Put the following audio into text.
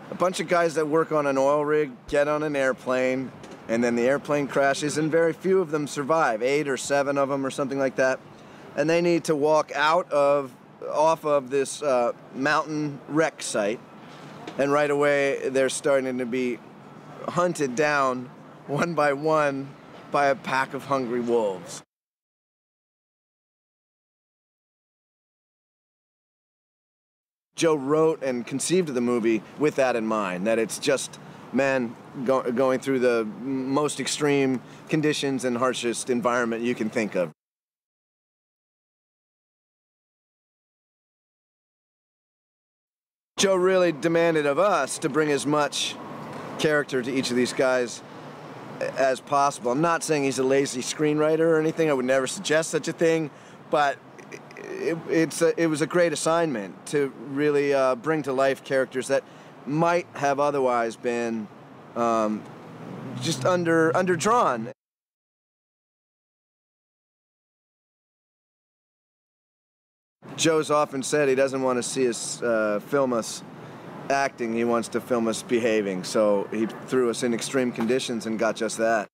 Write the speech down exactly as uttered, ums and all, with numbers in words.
A bunch of guys that work on an oil rig get on an airplane, and then the airplane crashes, and very few of them survive, eight or seven of them or something like that. And they need to walk out of, off of this uh, mountain wreck site, and right away they're starting to be hunted down one by one by a pack of hungry wolves. Joe wrote and conceived of the movie with that in mind, that it's just men go going through the most extreme conditions and harshest environment you can think of. Joe really demanded of us to bring as much character to each of these guys as possible. I'm not saying he's a lazy screenwriter or anything. I would never suggest such a thing, but It, it's a, it was a great assignment to really uh, bring to life characters that might have otherwise been um, just under underdrawn. Joe's often said he doesn't want to see us uh, film us acting, he wants to film us behaving, so he threw us in extreme conditions and got just that.